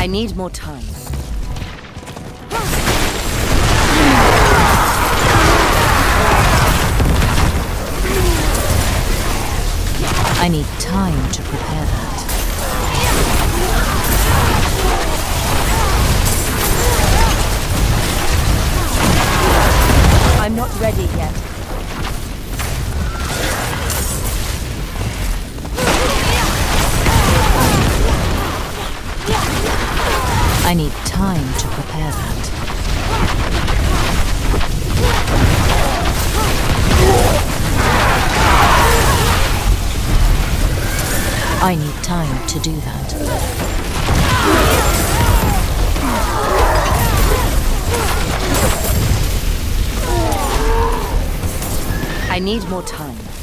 I need more time. I need time to prepare that. I'm not ready yet. I need time to prepare that. I need time to do that. I need more time.